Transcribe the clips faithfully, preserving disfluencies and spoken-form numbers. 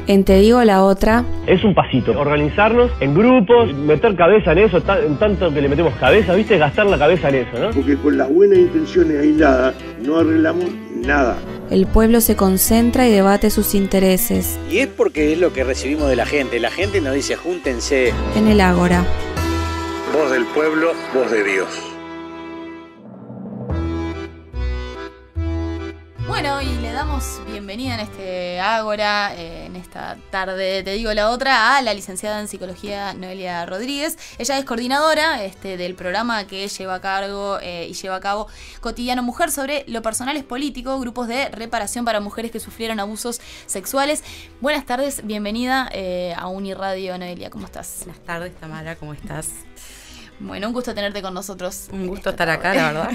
En Te Digo la Otra. Es un pasito, organizarnos en grupos, meter cabeza en eso, en tanto que le metemos cabeza, ¿viste? Gastar la cabeza en eso, ¿no? Porque con las buenas intenciones aisladas no arreglamos nada. El pueblo se concentra y debate sus intereses. Y es porque es lo que recibimos de la gente. La gente nos dice, júntense. En el Ágora. Voz del pueblo, voz de Dios. Bueno, y le damos bienvenida en este Ágora, eh, en esta tarde, Te Digo la Otra, a la licenciada en Psicología Noelia Rodríguez. Ella es coordinadora este, del programa que lleva a cargo eh, y lleva a cabo Cotidiano Mujer sobre lo personal es político, grupos de reparación para mujeres que sufrieron abusos sexuales. Buenas tardes, bienvenida eh, a Uniradio, Noelia, ¿cómo estás? Buenas tardes, Tamara, ¿cómo estás? Bueno, un gusto tenerte con nosotros. Un gusto estar acá, la verdad.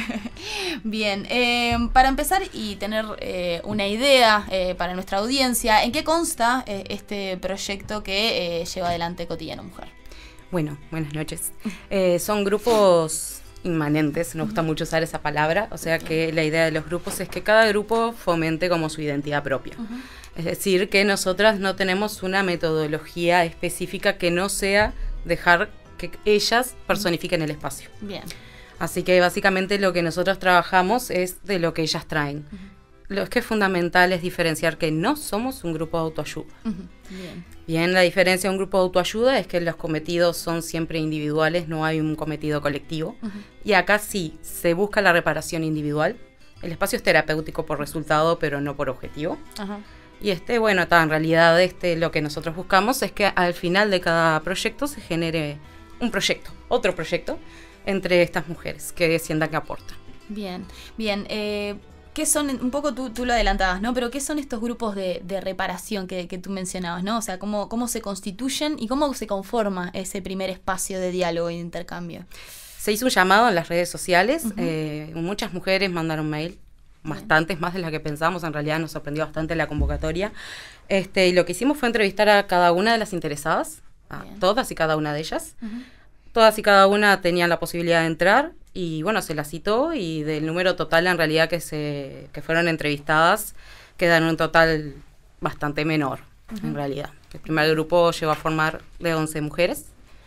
Bien, eh, para empezar y tener eh, una idea eh, para nuestra audiencia, ¿en qué consta eh, este proyecto que eh, lleva adelante Cotidiano Mujer? Bueno, buenas noches. Eh, son grupos inmanentes, nos gusta mucho usar esa palabra, o sea que la idea de los grupos es que cada grupo fomente como su identidad propia. Uh-huh. Es decir, que nosotras no tenemos una metodología específica que no sea dejar que ellas personifiquen el espacio. Bien. Así que básicamente lo que nosotros trabajamos es de lo que ellas traen. Uh-huh. Lo que es fundamental es diferenciar que no somos un grupo de autoayuda. Uh-huh. Bien. Bien, la diferencia de un grupo de autoayuda es que los cometidos son siempre individuales, no hay un cometido colectivo. Uh-huh. Y acá sí, se busca la reparación individual. El espacio es terapéutico por resultado, pero no por objetivo. Uh-huh. Y este, bueno, ta, en realidad este, lo que nosotros buscamos es que al final de cada proyecto se genere un proyecto, otro proyecto, entre estas mujeres que sientan que aportan. Bien, bien. Eh, ¿Qué son, un poco tú, tú lo adelantabas, ¿no? Pero ¿qué son estos grupos de, de reparación que, que tú mencionabas, ¿no? O sea, ¿cómo, cómo se constituyen y cómo se conforma ese primer espacio de diálogo y de intercambio? Se hizo un llamado en las redes sociales, uh-huh. eh, muchas mujeres mandaron mail, bastantes, más de las que pensamos, en realidad nos sorprendió bastante la convocatoria. Este, y lo que hicimos fue entrevistar a cada una de las interesadas, a Bien. todas y cada una de ellas. Uh-huh. Todas y cada una tenían la posibilidad de entrar y bueno, se las citó y del número total en realidad que se que fueron entrevistadas quedan un total bastante menor, uh-huh. en realidad. El primer grupo llegó a formar de once mujeres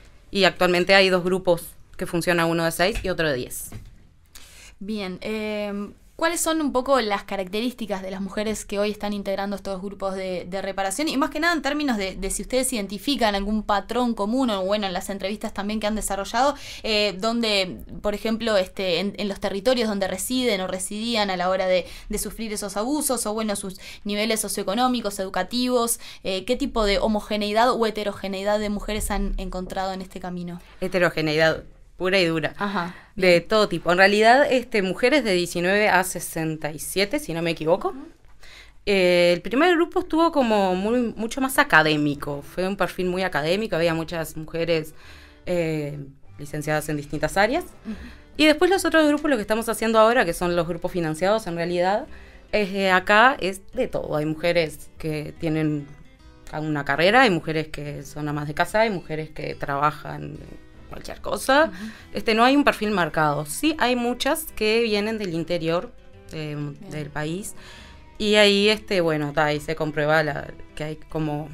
y actualmente hay dos grupos que funcionan, uno de seis y otro de diez. Bien, eh... ¿cuáles son un poco las características de las mujeres que hoy están integrando estos grupos de, de reparación? Y más que nada en términos de, de si ustedes identifican algún patrón común, o bueno, en las entrevistas también que han desarrollado, eh, donde, por ejemplo, este, en, en los territorios donde residen o residían a la hora de, de sufrir esos abusos, o bueno, sus niveles socioeconómicos, educativos, eh, ¿qué tipo de homogeneidad o heterogeneidad de mujeres han encontrado en este camino? Heterogeneidad pura y dura. Ajá, de todo tipo. En realidad, este, mujeres de diecinueve a sesenta y siete, si no me equivoco. Uh-huh. Eh, el primer grupo estuvo como muy, mucho más académico. Fue un perfil muy académico. Había muchas mujeres eh, licenciadas en distintas áreas. Uh-huh. Y después los otros grupos, lo que estamos haciendo ahora, que son los grupos financiados en realidad, es, eh, acá es de todo. Hay mujeres que tienen una carrera, hay mujeres que son amas de casa, hay mujeres que trabajan cualquier cosa. Uh-huh. Este, no hay un perfil marcado. Sí hay muchas que vienen del interior eh, del país y ahí, este, bueno, ta, ahí se comprueba la, que hay como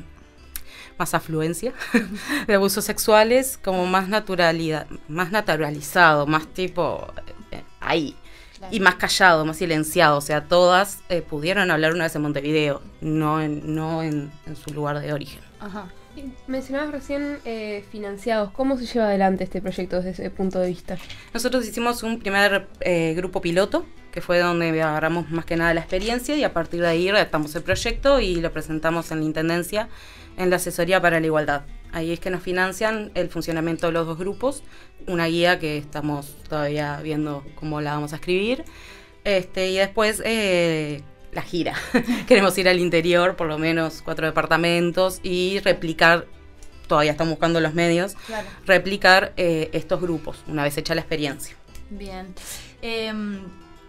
más afluencia uh-huh. de abusos sexuales, como más naturalidad, más naturalizado, más tipo eh, ahí. Claro. Y más callado, más silenciado. O sea, todas eh, pudieron hablar una vez en Montevideo, no en, no en, en su lugar de origen. Ajá. Mencionabas recién eh, financiados. ¿Cómo se lleva adelante este proyecto desde ese punto de vista? Nosotros hicimos un primer eh, grupo piloto, que fue donde agarramos más que nada la experiencia y a partir de ahí redactamos el proyecto y lo presentamos en la Intendencia en la Asesoría para la Igualdad. Ahí es que nos financian el funcionamiento de los dos grupos, una guía que estamos todavía viendo cómo la vamos a escribir, este, y después eh, la gira. Queremos ir al interior, por lo menos cuatro departamentos, y replicar, todavía estamos buscando los medios, claro. replicar eh, estos grupos, una vez hecha la experiencia. Bien. Eh,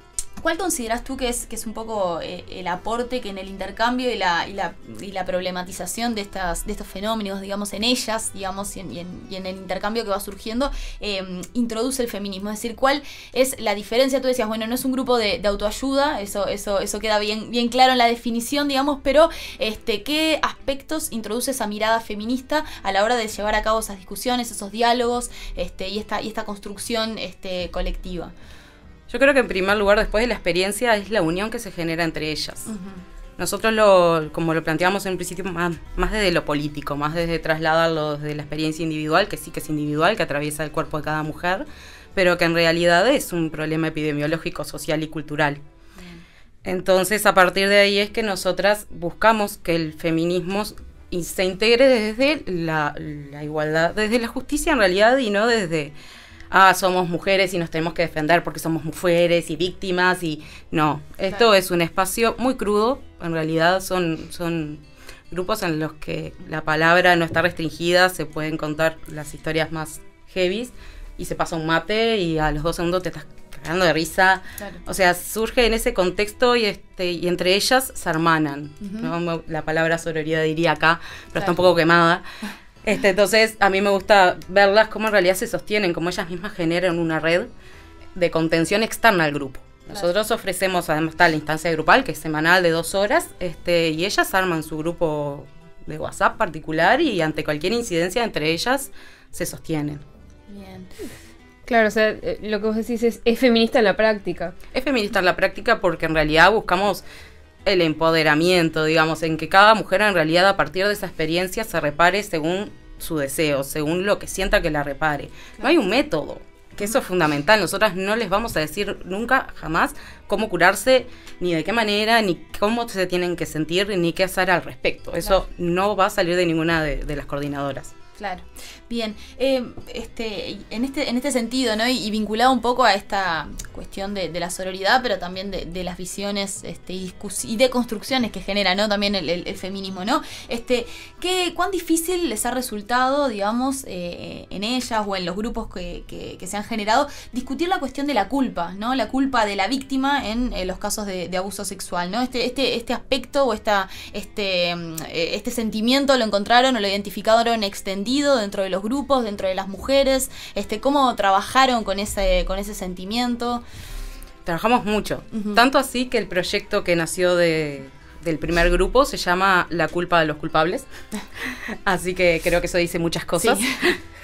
¿Cuál consideras tú que es, que es un poco eh, el aporte que en el intercambio y la, y la, y la problematización de, estas, de estos fenómenos, digamos, en ellas, digamos, y en, y en, y en el intercambio que va surgiendo, eh, introduce el feminismo? Es decir, ¿cuál es la diferencia? Tú decías, bueno, no es un grupo de, de autoayuda, eso, eso, eso queda bien, bien claro en la definición, digamos, pero este, ¿qué aspectos introduce esa mirada feminista a la hora de llevar a cabo esas discusiones, esos diálogos este, y, esta, y esta construcción este, colectiva? Yo creo que en primer lugar, después de la experiencia, es la unión que se genera entre ellas. Uh-huh. Nosotros, lo, como lo planteamos en un principio, más, más desde lo político, más desde trasladarlo desde la experiencia individual, que sí que es individual, que atraviesa el cuerpo de cada mujer, pero que en realidad es un problema epidemiológico, social y cultural. Uh-huh. Entonces, a partir de ahí es que nosotras buscamos que el feminismo se integre desde la, la igualdad, desde la justicia en realidad, y no desde... ah, somos mujeres y nos tenemos que defender porque somos mujeres y víctimas y... No, esto claro. Es un espacio muy crudo, en realidad son, son grupos en los que la palabra no está restringida, se pueden contar las historias más heavies y se pasa un mate y a los dos segundos te estás cagando de risa. Claro. O sea, surge en ese contexto y, este, y entre ellas se hermanan. Uh-huh. ¿No? La palabra sororidad diría acá, pero claro. Está un poco quemada. Este, entonces, a mí me gusta verlas cómo en realidad se sostienen, cómo ellas mismas generan una red de contención externa al grupo. Nosotros claro. Ofrecemos, además está la instancia grupal, que es semanal de dos horas, este, y ellas arman su grupo de WhatsApp particular y ante cualquier incidencia entre ellas se sostienen. Bien. Claro, o sea, lo que vos decís es, es feminista en la práctica. Es feminista en la práctica porque en realidad buscamos... el empoderamiento, digamos, en que cada mujer en realidad a partir de esa experiencia se repare según su deseo, según lo que sienta que la repare. Claro. No hay un método, que eso es fundamental. Nosotras no les vamos a decir nunca, jamás, cómo curarse, ni de qué manera, ni cómo se tienen que sentir, ni qué hacer al respecto. Eso claro. No va a salir de ninguna de, de las coordinadoras. Claro, bien, eh, este, en este en este sentido, ¿no? Y, y vinculado un poco a esta cuestión de, de la sororidad, pero también de, de las visiones este, y, y de construcciones que genera, ¿no? También el, el, el feminismo, ¿no? Este, ¿qué, ¿Cuán difícil les ha resultado, digamos, eh, en ellas o en los grupos que, que, que se han generado, discutir la cuestión de la culpa, ¿no? La culpa de la víctima en, en los casos de, de abuso sexual, ¿no? Este, este, este aspecto o esta, este, este sentimiento lo encontraron o lo identificaron extendido dentro de los grupos, dentro de las mujeres, este, ¿cómo trabajaron con ese, con ese sentimiento? Trabajamos mucho, uh-huh. Tanto así que el proyecto que nació de, del primer grupo se llama La culpa de los culpables, así que creo que eso dice muchas cosas, sí.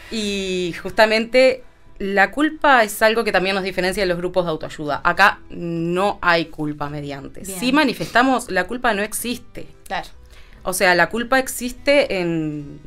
Y justamente la culpa es algo que también nos diferencia de los grupos de autoayuda. Acá no hay culpa mediante. Bien. Si manifestamos, la culpa no existe. Claro. O sea, la culpa existe en...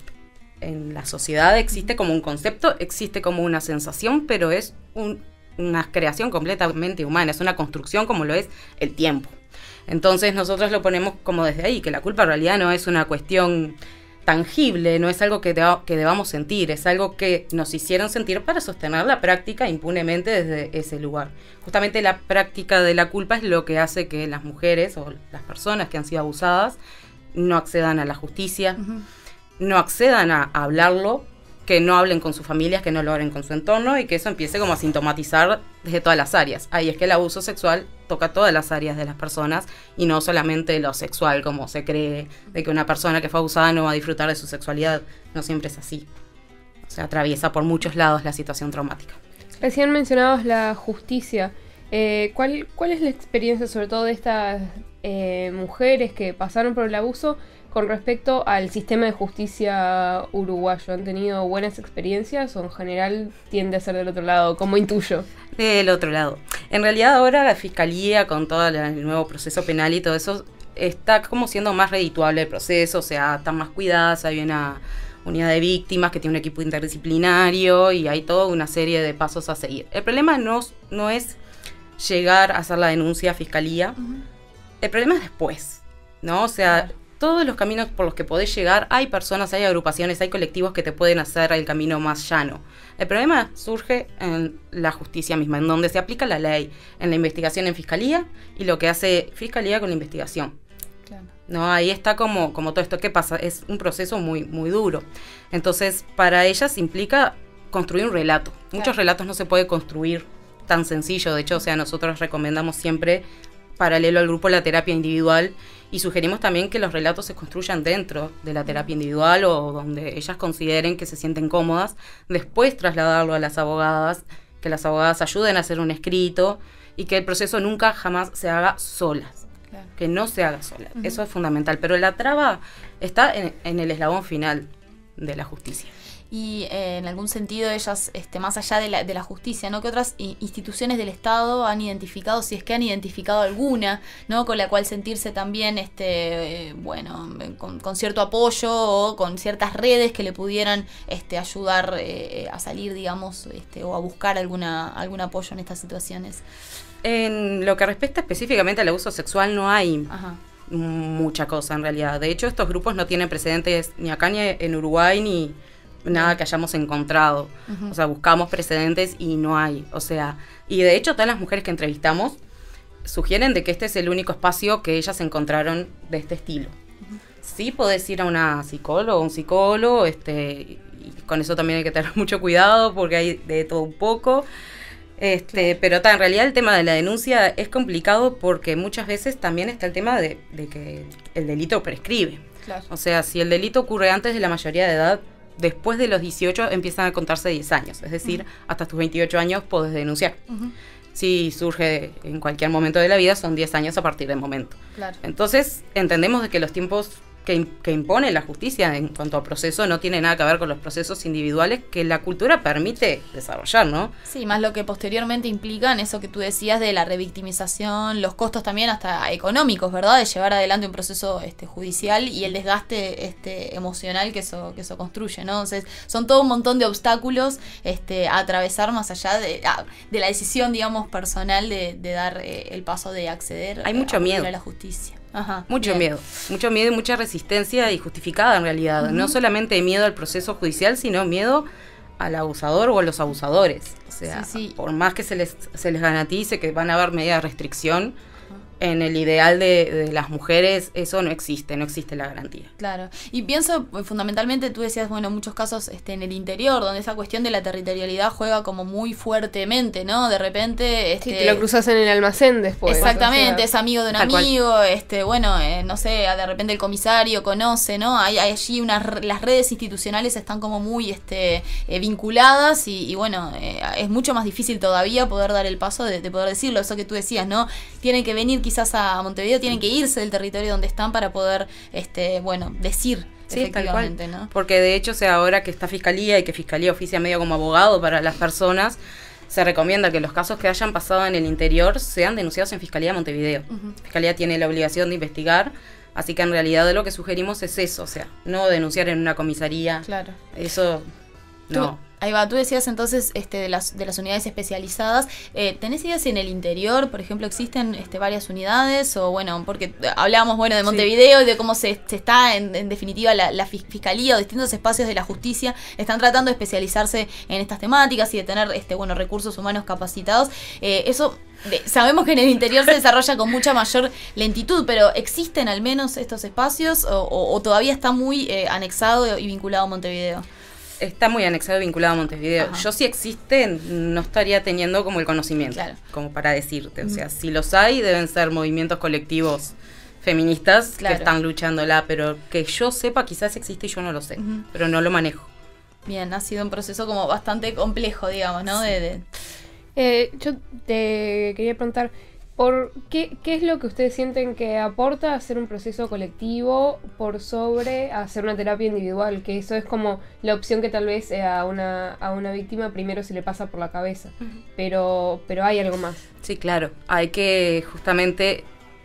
en la sociedad, existe como un concepto, existe como una sensación, pero es un, una creación completamente humana, es una construcción como lo es el tiempo. Entonces nosotros lo ponemos como desde ahí, que la culpa en realidad no es una cuestión tangible, no es algo que, deba, que debamos sentir, es algo que nos hicieron sentir para sostener la práctica impunemente desde ese lugar. Justamente la práctica de la culpa es lo que hace que las mujeres o las personas que han sido abusadas no accedan a la justicia, uh-huh. No accedan a, a hablarlo, que no hablen con sus familias, que no lo hablen con su entorno y que eso empiece como a sintomatizar desde todas las áreas. Ahí es que el abuso sexual toca todas las áreas de las personas y no solamente lo sexual, como se cree de que una persona que fue abusada no va a disfrutar de su sexualidad. No siempre es así. O sea, atraviesa por muchos lados la situación traumática. Recién mencionabas la justicia. Eh, ¿cuál, ¿Cuál es la experiencia sobre todo de estas eh, mujeres que pasaron por el abuso con respecto al sistema de justicia uruguayo? ¿Han tenido buenas experiencias o en general tiende a ser del otro lado, como intuyo? Del otro lado. En realidad ahora la Fiscalía, con todo el nuevo proceso penal y todo eso, está como siendo más redituable el proceso, o sea, están más cuidadas, hay una unidad de víctimas que tiene un equipo interdisciplinario y hay toda una serie de pasos a seguir. El problema no, no es llegar a hacer la denuncia a Fiscalía, uh-huh. El problema es después, ¿no? O sea... Claro. Todos los caminos por los que podés llegar, hay personas, hay agrupaciones, hay colectivos que te pueden hacer el camino más llano. El problema surge en la justicia misma, en donde se aplica la ley, en la investigación en Fiscalía y lo que hace Fiscalía con la investigación. Claro. No, ahí está como, como todo esto. ¿Qué pasa? Es un proceso muy, muy duro. Entonces, para ellas implica construir un relato. Claro. Muchos relatos no se puede construir tan sencillo. De hecho, o sea, nosotros recomendamos siempre, paralelo al grupo, la terapia individual, y sugerimos también que los relatos se construyan dentro de la terapia individual o donde ellas consideren que se sienten cómodas, después trasladarlo a las abogadas, que las abogadas ayuden a hacer un escrito y que el proceso nunca jamás se haga solas, claro. que no se haga sola, uh-huh. eso es fundamental, pero la traba está en, en el eslabón final de la justicia. Y eh, en algún sentido ellas, este, más allá de la, de la justicia, ¿no? ¿Qué otras instituciones del Estado han identificado, si es que han identificado alguna, ¿no? Con la cual sentirse también, este, eh, bueno, con, con cierto apoyo o con ciertas redes que le pudieran este, ayudar eh, a salir, digamos, este, o a buscar alguna algún apoyo en estas situaciones? En lo que respecta específicamente al abuso sexual no hay Ajá. mucha cosa en realidad. De hecho, estos grupos no tienen precedentes ni acá ni en Uruguay ni nada que hayamos encontrado. Uh-huh. O sea, buscamos precedentes y no hay. O sea, y de hecho todas las mujeres que entrevistamos sugieren de que este es el único espacio que ellas encontraron de este estilo. Uh-huh. Sí podés ir a una psicóloga o un psicólogo, este, y con eso también hay que tener mucho cuidado porque hay de todo un poco. Este, claro. Pero ta, en realidad el tema de la denuncia es complicado porque muchas veces también está el tema de, de que el delito prescribe. Claro. O sea, si el delito ocurre antes de la mayoría de edad, después de los dieciocho empiezan a contarse diez años, es decir, uh-huh. hasta tus veintiocho años podés denunciar. Uh-huh. Si surge en cualquier momento de la vida, son diez años a partir del momento. Claro. Entonces, entendemos de que los tiempos que, que impone la justicia en cuanto a proceso no tiene nada que ver con los procesos individuales que la cultura permite desarrollar, ¿no? Sí, más lo que posteriormente implican eso que tú decías de la revictimización, los costos también hasta económicos, ¿verdad? De llevar adelante un proceso este, judicial y el desgaste este, emocional que eso, que eso construye, ¿no? Entonces, son todo un montón de obstáculos este, a atravesar más allá de, de la decisión, digamos, personal de, de dar eh, el paso de acceder Hay mucho a, miedo. a la justicia. Ajá, mucho bien. miedo, mucho miedo y mucha resistencia y justificada en realidad. Uh-huh. No solamente miedo al proceso judicial, sino miedo al abusador o a los abusadores. O sea, sí, sí. por más que se les, se les garantice que van a haber medidas de restricción, en el ideal de, de las mujeres eso no existe, no existe la garantía. Claro, y pienso fundamentalmente, tú decías, bueno, en muchos casos este, en el interior, donde esa cuestión de la territorialidad juega como muy fuertemente, ¿no? De repente... Este, sí, te lo cruzas en el almacén después. Exactamente, o sea, es amigo de un amigo, este bueno, eh, no sé, de repente el comisario conoce, ¿no? Hay, hay allí unas, las redes institucionales están como muy este eh, vinculadas y, y bueno, eh, es mucho más difícil todavía poder dar el paso de, de poder decirlo, eso que tú decías, ¿no? Tienen que venir quizás a Montevideo, tienen que irse del territorio donde están para poder, este bueno, decir sí, efectivamente, tal cual. ¿no? Porque de hecho, o sea, ahora que está Fiscalía y que Fiscalía oficia medio como abogado para las personas, se recomienda que los casos que hayan pasado en el interior sean denunciados en Fiscalía de Montevideo. Uh-huh. Fiscalía tiene la obligación de investigar, así que en realidad lo que sugerimos es eso, o sea, no denunciar en una comisaría. Claro. Eso, no. Tú, ahí va, tú decías entonces este, de las de las unidades especializadas. Eh, ¿Tenés ideas si en el interior, por ejemplo, existen este, varias unidades? O bueno, porque hablábamos bueno de Montevideo sí. y de cómo se, se está, en, en definitiva, la, la fiscalía o distintos espacios de la justicia están tratando de especializarse en estas temáticas y de tener este, bueno, recursos humanos capacitados. Eh, eso... De, sabemos que en el interior se desarrolla con mucha mayor lentitud, pero ¿existen al menos estos espacios o, o, o todavía está muy eh, anexado y vinculado a Montevideo? Está muy anexado y vinculado a Montevideo. Ajá. Yo si existen, no estaría teniendo como el conocimiento, claro. como para decirte. O sea, si los hay, deben ser movimientos colectivos feministas claro. que están luchándola, pero que yo sepa quizás existe y yo no lo sé, uh-huh. pero no lo manejo. Bien, ha sido un proceso como bastante complejo, digamos, ¿no? Sí. De, de... Eh, yo te quería preguntar, ¿por qué, qué es lo que ustedes sienten que aporta a hacer un proceso colectivo por sobre hacer una terapia individual? Que eso es como la opción que tal vez a una, a una víctima primero se le pasa por la cabeza, uh-huh. pero, pero hay algo más. Sí, claro, hay que justamente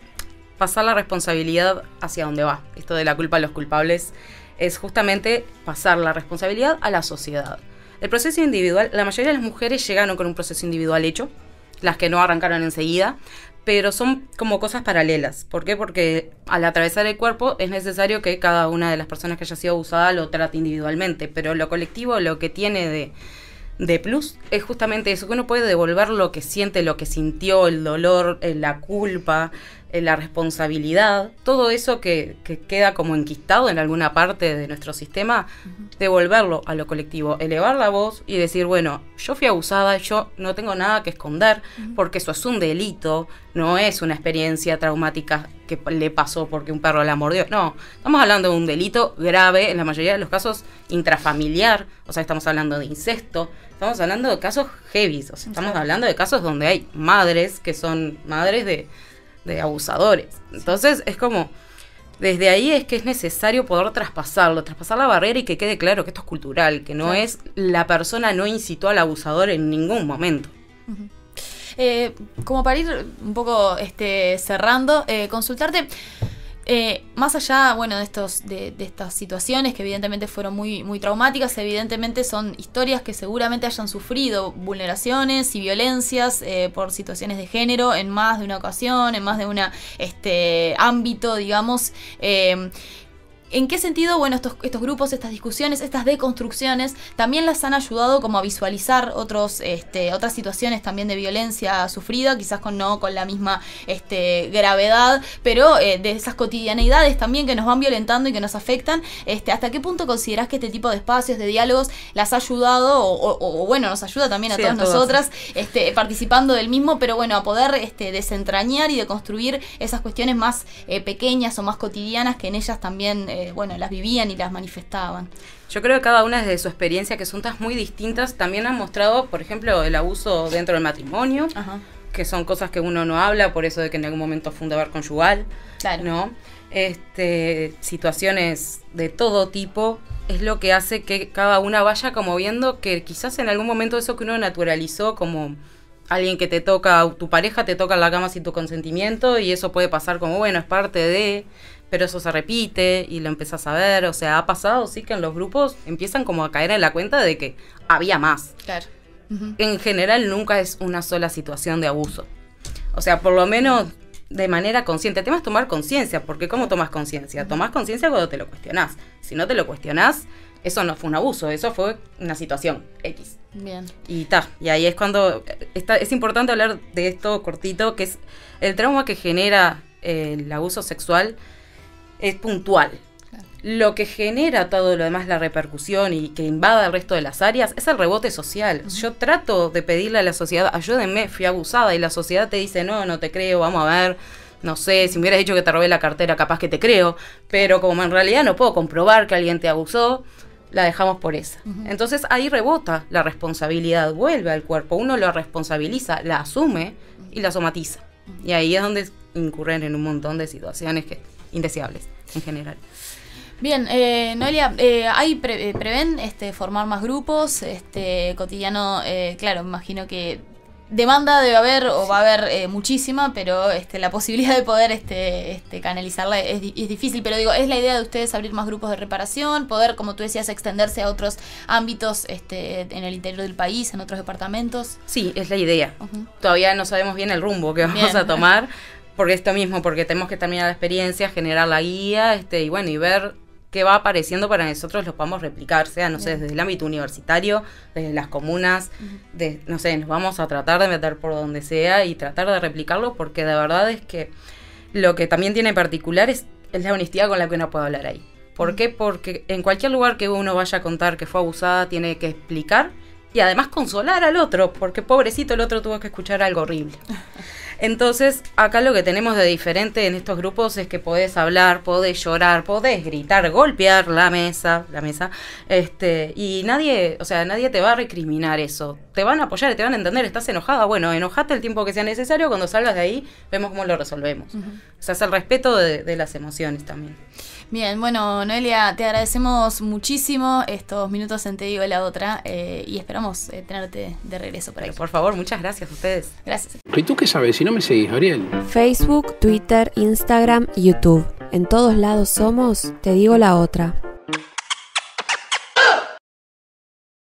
pasar la responsabilidad hacia donde va. Esto de la culpa a los culpables es justamente pasar la responsabilidad a la sociedad. El proceso individual, la mayoría de las mujeres llegaron con un proceso individual hecho, las que no arrancaron enseguida, pero son como cosas paralelas. ¿Por qué? Porque al atravesar el cuerpo es necesario que cada una de las personas que haya sido abusada lo trate individualmente, pero lo colectivo lo que tiene de, de plus es justamente eso, que uno puede devolver lo que siente, lo que sintió, el dolor, la culpa, eh, la responsabilidad, todo eso que, que queda como enquistado en alguna parte de nuestro sistema, uh-huh. devolverlo a lo colectivo, elevar la voz y decir, bueno, yo fui abusada, yo no tengo nada que esconder, uh-huh. porque eso es un delito, no es una experiencia traumática que le pasó porque un perro la mordió, no, estamos hablando de un delito grave, en la mayoría de los casos intrafamiliar, o sea, estamos hablando de incesto, estamos hablando de casos heavy, o sea, estamos hablando de casos donde hay madres que son madres de, de abusadores. Entonces es como, desde ahí es que es necesario poder traspasarlo, traspasar la barrera y que quede claro que esto es cultural, que no, claro, es la persona no incitó al abusador en ningún momento. Uh-huh. Eh, como para ir un poco este, cerrando, eh, consultarte... Eh, más allá, bueno, de estos, de, de estas situaciones que evidentemente fueron muy, muy traumáticas, evidentemente son historias que seguramente hayan sufrido vulneraciones y violencias eh, por situaciones de género en más de una ocasión, en más de un este, ámbito, digamos. Eh, ¿En qué sentido, bueno, estos, estos grupos, estas discusiones, estas deconstrucciones también las han ayudado como a visualizar otros, este, otras situaciones también de violencia sufrida, quizás con no con la misma este, gravedad, pero eh, de esas cotidianeidades también que nos van violentando y que nos afectan? Este, ¿Hasta qué punto considerás que este tipo de espacios, de diálogos, las ha ayudado o, o, o bueno, nos ayuda también a, sí, todas a nosotras este, participando del mismo, pero bueno, a poder este, desentrañar y deconstruir esas cuestiones más eh, pequeñas o más cotidianas que en ellas también... Eh, bueno, las vivían y las manifestaban? Yo creo que cada una desde su experiencia, que son todas muy distintas, también han mostrado, por ejemplo, el abuso dentro del matrimonio, ajá, que son cosas que uno no habla, por eso de que en algún momento fue un deber conyugal, claro, ¿no? Este, situaciones de todo tipo, es lo que hace que cada una vaya como viendo que quizás en algún momento eso que uno naturalizó como... alguien que te toca, tu pareja te toca en la cama sin tu consentimiento y eso puede pasar como, bueno, es parte de... pero eso se repite y lo empezás a ver, o sea, ha pasado, sí, que en los grupos empiezan como a caer en la cuenta de que había más. Claro. Uh-huh. En general nunca es una sola situación de abuso. O sea, por lo menos de manera consciente. El tema es tomar conciencia, porque ¿cómo tomas conciencia? Uh-huh. Tomás conciencia cuando te lo cuestionás. Si no te lo cuestionás, eso no fue un abuso, eso fue una situación X. Bien. Y ta, y ahí es cuando está, es importante hablar de esto cortito, que es el trauma que genera eh, el abuso sexual. Es puntual. Claro. Lo que genera todo lo demás, la repercusión y que invada el resto de las áreas, es el rebote social. Uh-huh. Yo trato de pedirle a la sociedad, ayúdenme, fui abusada, y la sociedad te dice, no, no te creo, vamos a ver, no sé, si me hubieras dicho que te robé la cartera, capaz que te creo, pero como en realidad no puedo comprobar que alguien te abusó, la dejamos por esa. Uh-huh. Entonces ahí rebota la responsabilidad, vuelve al cuerpo, uno lo responsabiliza, la asume y la somatiza. Uh-huh. Y ahí es donde incurren en un montón de situaciones que indeseables en general. Bien, eh, Noelia, eh, ¿hay pre- prevén este, formar más grupos? Este cotidiano, eh, claro, me imagino que demanda debe haber o va a haber eh, muchísima, pero este, la posibilidad de poder este, este, canalizarla es, es difícil. Pero digo, ¿es la idea de ustedes abrir más grupos de reparación? Poder, como tú decías, extenderse a otros ámbitos este, en el interior del país, en otros departamentos. Sí, es la idea. Uh-huh. Todavía no sabemos bien el rumbo que vamos bien. a tomar. Porque esto mismo, porque tenemos que terminar la experiencia, generar la guía, este, y bueno, y ver qué va apareciendo para que nosotros lo podamos replicar, sea, no sé, desde el ámbito universitario, desde las comunas, uh-huh. de, no sé, nos vamos a tratar de meter por donde sea y tratar de replicarlo, porque de verdad es que lo que también tiene en particular es, es la honestidad con la que uno puede hablar ahí. ¿Por uh-huh. qué? Porque en cualquier lugar que uno vaya a contar que fue abusada, tiene que explicar y además consolar al otro, porque pobrecito el otro tuvo que escuchar algo horrible. Entonces, acá lo que tenemos de diferente en estos grupos es que podés hablar, podés llorar, podés gritar, golpear la mesa, la mesa, este, y nadie, o sea, nadie te va a recriminar eso. Te van a apoyar, te van a entender, estás enojada, bueno, enojate el tiempo que sea necesario, cuando salgas de ahí vemos cómo lo resolvemos. Uh-huh. O sea, es el respeto de, de las emociones también. Bien, bueno, Noelia, te agradecemos muchísimo estos minutos en Te Digo la Otra eh, y esperamos eh, tenerte de regreso por ahí. Pero por favor, muchas gracias a ustedes. Gracias. ¿Y tú qué sabes? Si no me seguís, Gabriel. Facebook, Twitter, Instagram y YouTube. En todos lados somos Te Digo la Otra.